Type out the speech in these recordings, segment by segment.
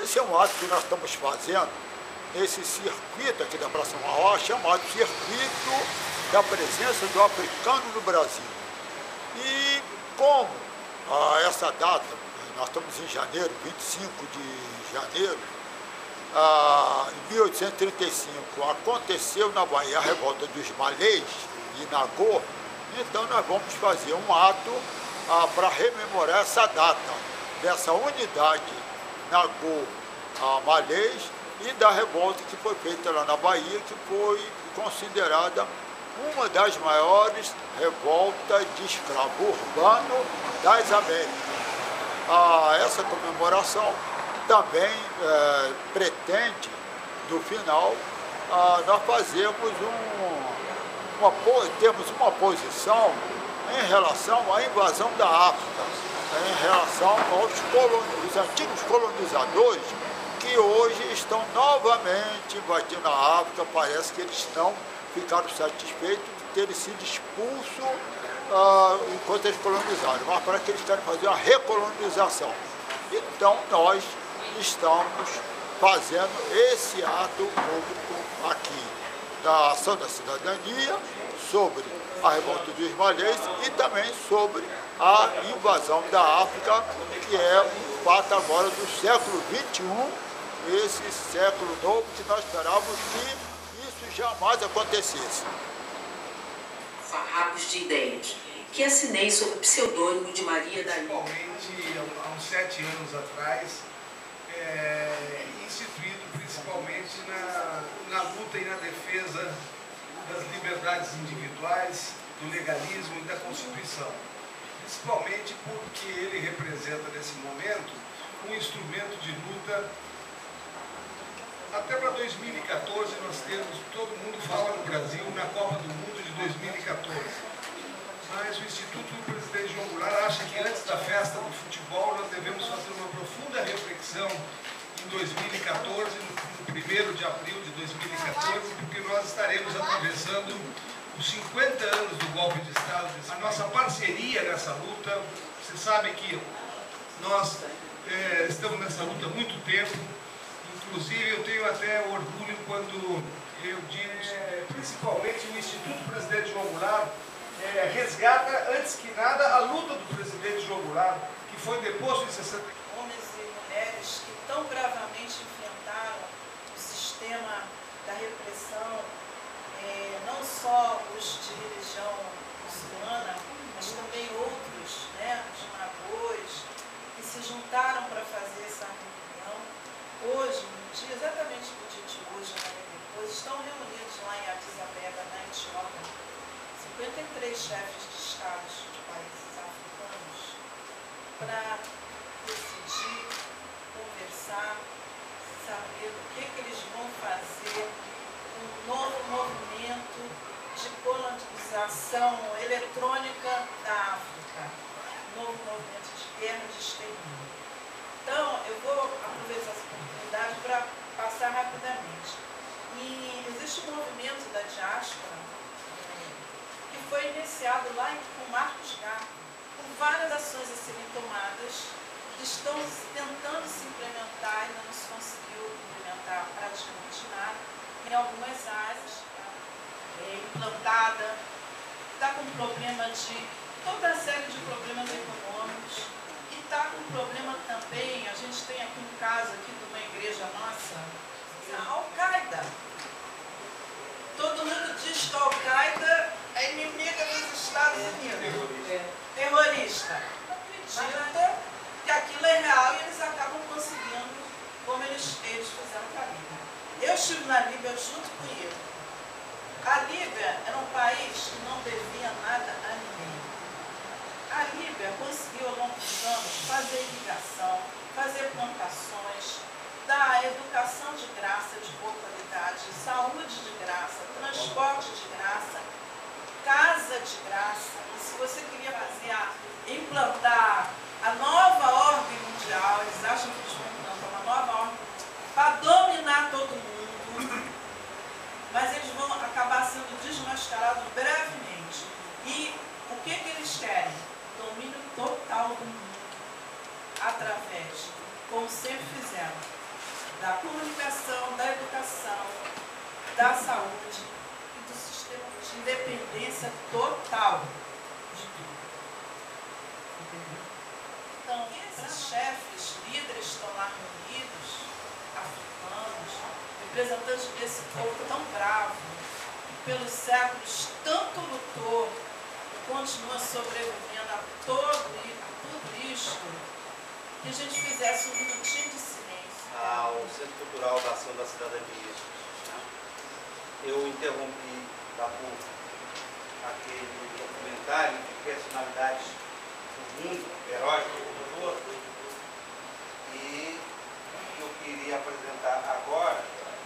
Esse é um ato que nós estamos fazendo nesse circuito aqui da Praça Mauá, chamado Circuito da Presença do Africano no Brasil. E como essa data, nós estamos em janeiro, 25 de janeiro, em 1835, aconteceu na Bahia a revolta dos Malês e Nagô, então nós vamos fazer um ato para rememorar essa data, dessa unidade Nagô-Malês e da revolta que foi feita lá na Bahia, que foi considerada uma das maiores revoltas de escravo urbano das Américas. Essa comemoração também pretende, no final, nós temos uma posição em relação à invasão da África, em relação aos antigos colonizadores que hoje estão novamente invadindo a África. Parece que eles ficaram satisfeitos de terem sido expulsos enquanto eles colonizaram, mas para que eles querem fazer uma recolonização. Então nós estamos fazendo esse ato público aqui da Ação da Cidadania sobre a revolta dos Malês e também sobre a invasão da África, que é um fato agora do século XXI, esse século novo que nós esperávamos que isso jamais acontecesse. Farrapos de ideias, que assinei sob o pseudônimo de Maria da Ilha. Principalmente, há uns 7 anos atrás, instituído principalmente na luta e na defesa das liberdades individuais, do legalismo e da Constituição. Principalmente porque ele representa, nesse momento, um instrumento de luta. Até para 2014 nós temos, todo mundo fala no Brasil, na Copa do Mundo de 2014. Mas o Instituto do Presidente João Goulart acha que antes da festa do futebol nós devemos fazer uma profunda reflexão em 2014, no 1º de abril de 2014, porque nós estaremos atravessando os 50 anos do golpe de Estado. A nossa parceria nessa luta, você sabe que nós estamos nessa luta há muito tempo. Inclusive, eu tenho até orgulho quando eu digo, principalmente o Instituto Presidente João Goulart resgata, antes que nada, a luta do Presidente João Goulart, que foi deposto em 60. Homens e mulheres que tão bravamente enfrentaram o sistema da repressão, não só os de religião muçulmana, mas também outros, os nagôs, que se juntaram para fazer essa reunião. Hoje, no dia, exatamente no dia de hoje, depois, estão reunidos lá em Addis Abeba, na Etiópia, 53 chefes de estados de países africanos para decidir, conversar, saber o que eles vão fazer, um novo movimento de colonização eletrônica da África, um novo movimento de guerra de extermínio. Então, eu vou aproveitar essa oportunidade para passar rapidamente. E existe um movimento da diáspora que foi iniciado lá com Marcos Garvey, com várias ações a serem tomadas, que estão tentando se implementar, ainda não se conseguiu implementar praticamente nada, em algumas áreas, implantada, está com problema de toda a série de problemas econômicos, e está com problema também, a gente tem aqui um caso aqui de uma igreja nossa, a Al-Qaeda. Todo mundo diz que a Al-Qaeda é inimiga dos Estados Unidos. Terrorista. Acredita que aquilo é real e eles acabam conseguindo, como eles fizeram com a Líbia. Eu estive na Líbia junto com ele. A Líbia era um país que não devia nada a ninguém. A Líbia conseguiu, ao longo dos anos, fazer irrigação, fazer plantações, dar educação de graça, de boa qualidade, saúde de graça, transporte de graça, casa de graça. E se você queria implantar a nova ordem mundial, eles acham que eles vão implantar uma nova ordem para dominar todo mundo, mas eles vão acabar sendo desmascarados brevemente. E o que eles querem? Domínio total do mundo, através, como sempre fizeram, da comunicação, da educação, da saúde e do sistema de independência total de tudo. Então, esses chefes, líderes estão lá reunidos, africanos, representantes desse povo tão bravo, que pelos séculos tanto lutou e continua sobrevivendo a tudo isso, que a gente fizesse um minutinho de silêncio. Ao Centro Cultural da Ação da Cidadania. Eu interrompi da pouco aquele documentário de personalidades do mundo heróico do todo, e eu queria apresentar agora.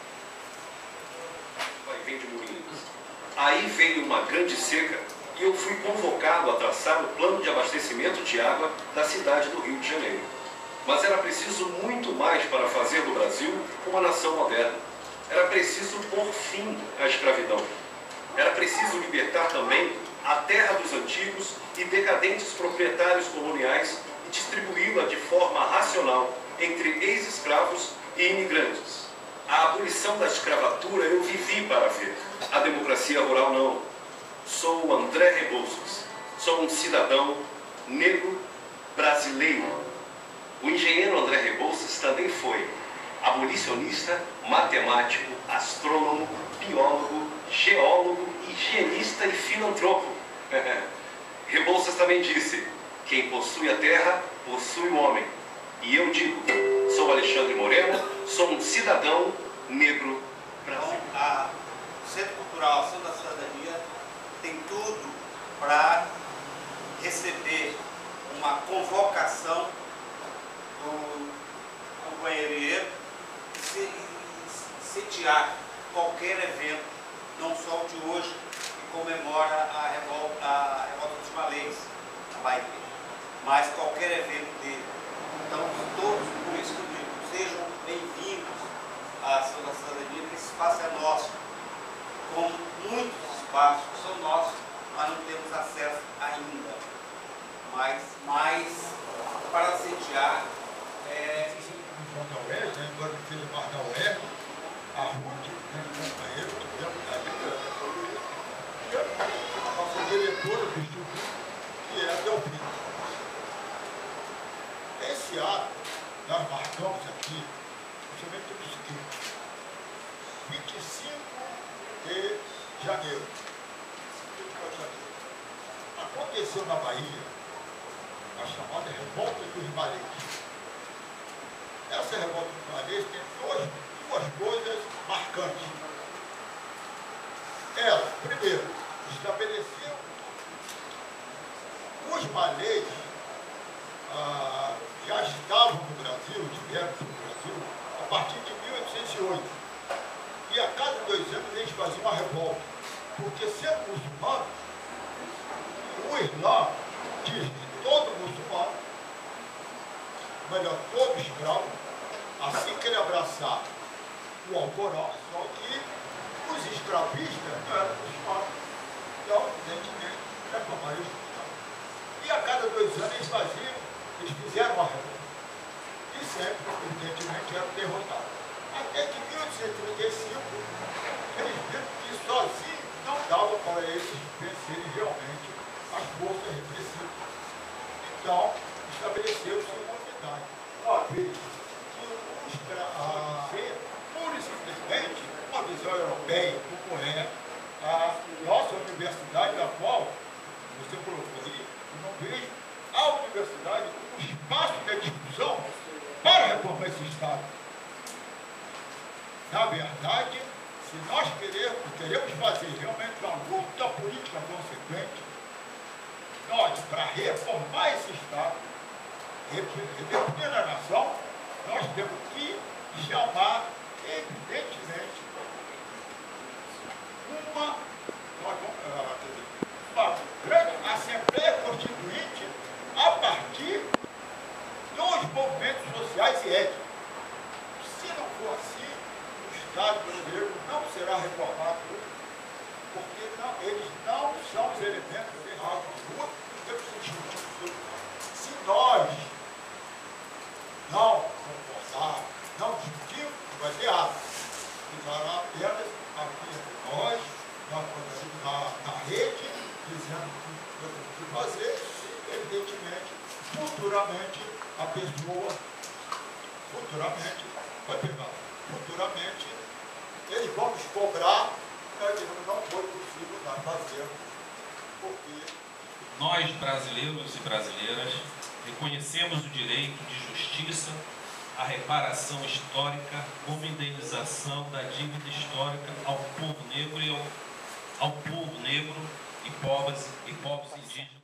Vem de Moinhos. Aí veio uma grande seca e eu fui convocado a traçar o plano de abastecimento de água da cidade do Rio de Janeiro. Mas era preciso muito mais para fazer do Brasil uma nação moderna. Era preciso pôr fim à escravidão. Era preciso libertar também a terra dos antigos e decadentes proprietários coloniais e distribuí-la de forma racional entre ex-escravos e imigrantes. A abolição da escravatura eu vivi para ver. A democracia rural não. Sou o André Rebouças. Sou um cidadão negro brasileiro. O engenheiro André Rebouças também foi abolicionista, matemático, astrônomo, biólogo, geólogo, higienista e filantropo. Rebouças também disse: quem possui a terra, possui o homem. E eu digo, sou Alexandre Moreno, sou um cidadão negro brasileiro. Então, o Centro Cultural Ação da Cidadania tem tudo para receber uma convocação do companheiro e sediar qualquer evento, não só o de hoje, que comemora a revolta dos malês na Bahia, mas qualquer evento dele. Então, todos, por isso que eu digo, sejam bem-vindos à Ação da Cidadania, que esse espaço é nosso, como muitos espaços que são nossos, mas não temos acesso ainda. Mas para sediar, da UERJ, né? Agora que fez parte da UERJ, a Ruth, companheiro, a nossa diretora do Instituto, que é a Delfina. Esse ato, nós marcamos aqui, principalmente pelo seguinte: 25 de janeiro. Aconteceu na Bahia a chamada Revolta dos Malês. Essa revolta dos malês tem duas coisas marcantes. Ela, primeiro, estabeleceu os malês já estavam no Brasil, estiveram no Brasil, a partir de 1808. E a cada 2 anos eles faziam uma revolta. Porque sendo muçulmano, o Islã diz que todo muçulmano, melhor, todo escravo, assim que ele abraçar o Alcorão, só que os escravistas não eram muçulmanos. Então, evidentemente, reclamaram isso. E a cada 2 anos eles fizeram uma revolta. E sempre, evidentemente, eram derrotados. Até que em 1835, eles viram que sozinhos não dava para eles vencerem realmente as forças repressivas. Então, estabeleceu-se uma unidade. Uma vez que pura e simplesmente uma visão europeia, como é a nossa universidade, da qual você colocou aí, eu não vejo a universidade como espaço de discussão para reformar esse Estado. Na verdade, se nós queremos fazer realmente uma luta política consequente, nós, para reformar esse Estado, redefinir a nação, nós temos que chamar, evidentemente, uma grande Assembleia Constituinte a partir dos movimentos sociais e étnicos. Se não for assim, o Estado brasileiro não será reformado, porque eles não são os elementos errados. Se nós não fazer, evidentemente, futuramente a pessoa, futuramente, vai pegar, futuramente eles vão nos cobrar, não foi possível fazer, porque nós, brasileiros e brasileiras, reconhecemos o direito de justiça à reparação histórica como indenização da dívida histórica ao povo negro e povos indígenas.